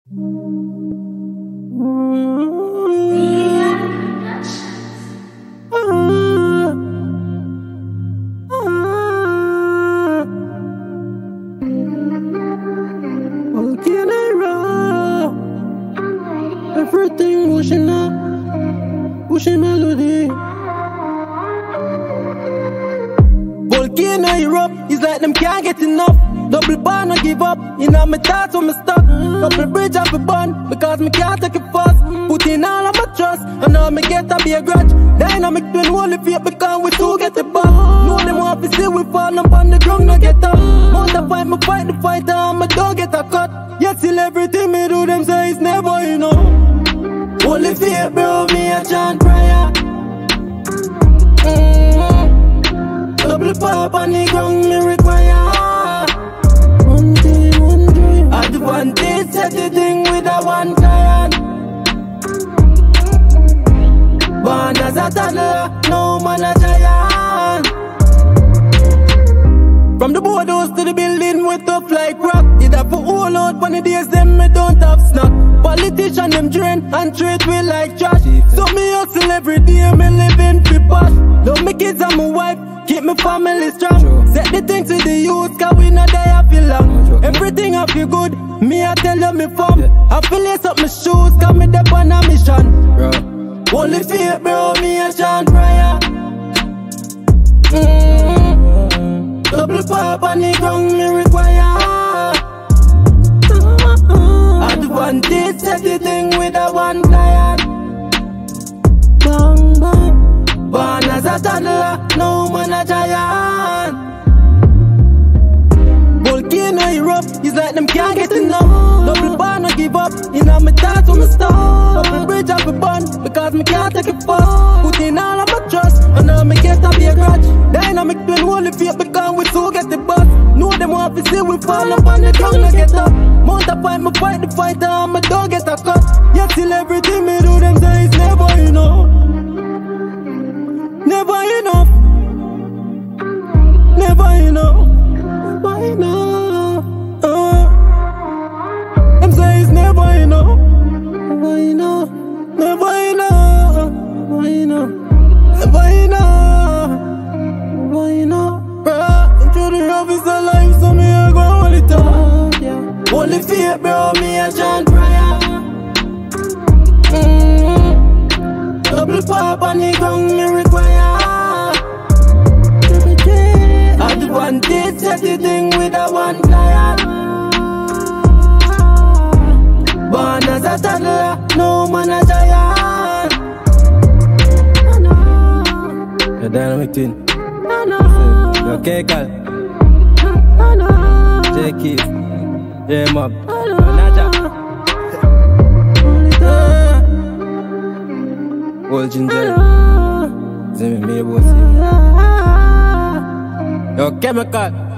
Everything pushing melody. Volcano erupt, it's like them can't get enough. Double bar, no give up. You know my thoughts when me stuck. Double bridge off a bun, because me can't take it fast. Put in all of my trust, and now me get to be a grudge. Dynamic twin holy feet, because we two get the bus. Know them want to see we fall up on the ground, no get up. Mount a fight, me fight the fighter, and my dog get a cut. Yet still everything me do, them say it's never enough. Holy feet, bro, me a chant prayer. Double pop on the ground, me require. One dream. Advantage, set the thing with a one client. Born as a toddler, no man a giant. From the boardhouse to the building, we tough like rock. Did have to hold out when the days them me don't have snack. Politician them drain and treat we like trash. So me hustle every day, me living for posh. Love me kids and my wife, keep my family strong. Set the things to the youth, cause we not die I feel long. Everything I feel good, me I tell you me fam. I feel lace up my shoes, cause me dep on a mission. Holy feet, bro, me a chant prayer. Double pop on the ground, me require. Advantage, set the thing with a one client. Bang, bang. Born as a toddler, no man a giant. Volcano erupt, it's like them can't get enough. Double bar, no give up, you know my thoughts when me start. Double bridge off a bun, because me can't take it fast. Put in all of my trust, and now me get to be a grudge. Dynamic twin holy feet, because we two get the bus. Know them want to see we fall up on the ground, no get up. Mount a fight, me fight the fighter, and my dog get a cut. Yet still everything me do, them say it's never enough. Never enough. Never enough. Never enough. Them say it's never enough. Never enough. Never enough. Never enough. Never enough. Never enough. Bruh, into the rough is the life, so me I go all the time. Holy feet, bro, me a chant prayer. Double pop on the ground, me require. Advantage, set the thing with a one client. Born as a toddler, no man a giant. The dynamic twin. Okay, Carl. J-Keys. J-Mob. Naja. Old ginger. Zemi me bossy. Yo, Chemical.